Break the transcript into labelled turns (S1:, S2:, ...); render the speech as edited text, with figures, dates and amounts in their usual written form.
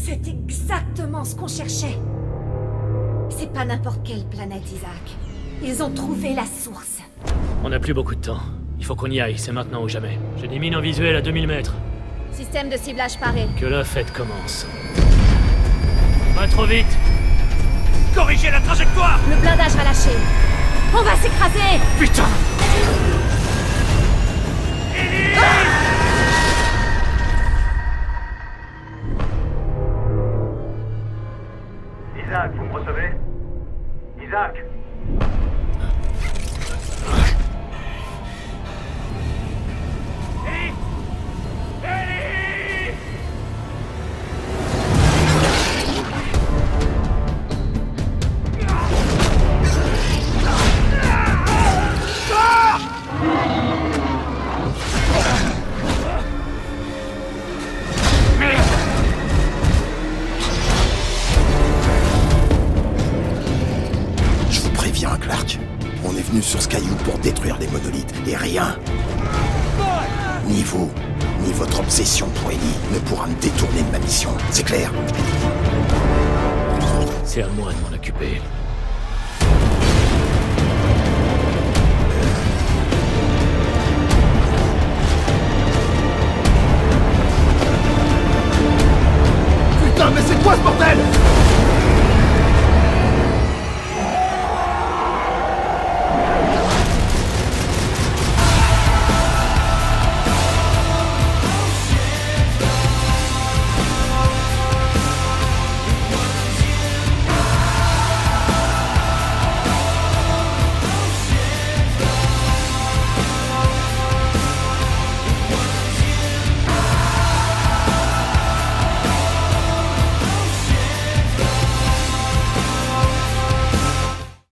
S1: C'est exactement ce qu'on cherchait. C'est pas n'importe quelle planète, Isaac. Ils ont trouvé la source.
S2: On n'a plus beaucoup de temps. Il faut qu'on y aille, c'est maintenant ou jamais. J'ai des mines en visuel à 2000 mètres.
S1: Système de ciblage paré.
S2: Que la fête commence. Pas trop vite!
S3: Corrigez la trajectoire!
S1: Le blindage va lâcher. On va s'écraser!
S2: Putain!
S3: Isaac, vous me recevez? Isaac!
S4: Clark, on est venu sur ce caillou pour détruire les monolithes, et rien, ni vous, ni votre obsession pour Ellie, ne pourra me détourner de ma mission, c'est clair?
S2: C'est à moi de m'en occuper.